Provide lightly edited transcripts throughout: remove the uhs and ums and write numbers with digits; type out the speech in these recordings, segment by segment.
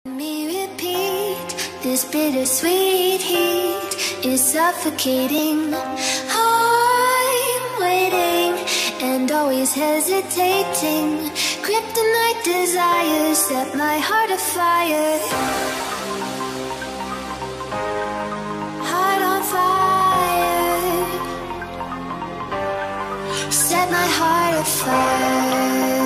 Me repeat, this bittersweet heat is suffocating. I'm waiting and always hesitating. Kryptonite desires set my heart afire. Heart on fire. Set my heart afire.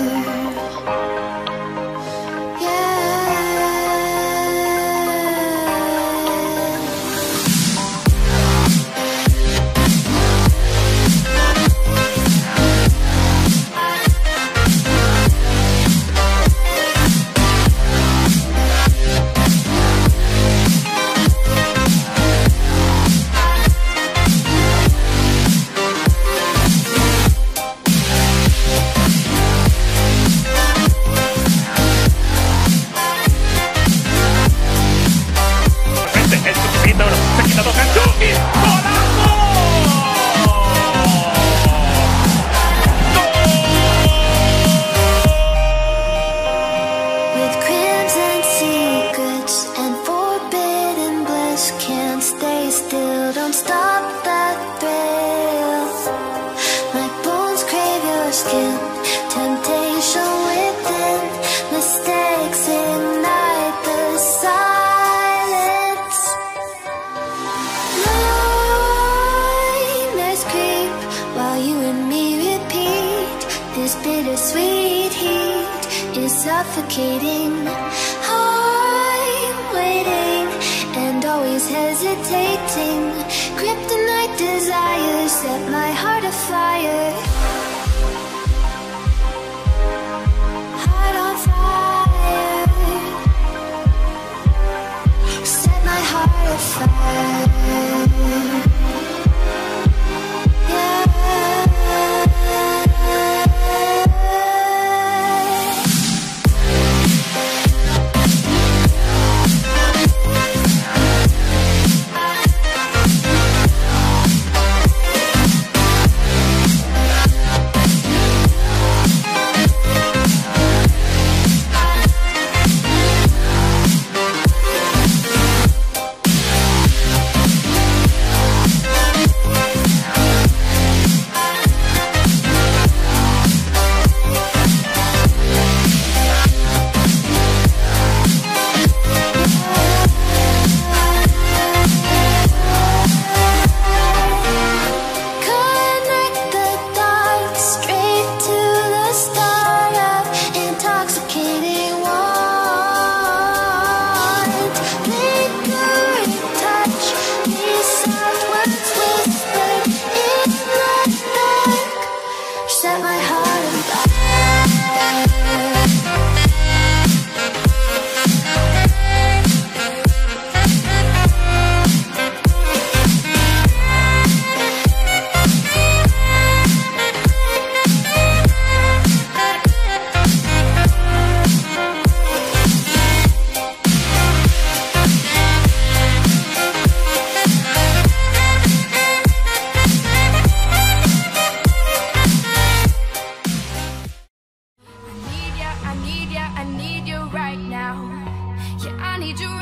Don't stop that thrill. My bones crave your skin. Temptation within. Mistakes ignite the silence. Nightmares creep while you and me repeat. This bittersweet heat is suffocating. I'm waiting and always hesitating. Kryptonite desires set my heart afire. Heart on fire. Set my heart afire. I need you right now. Yeah, I need you right now.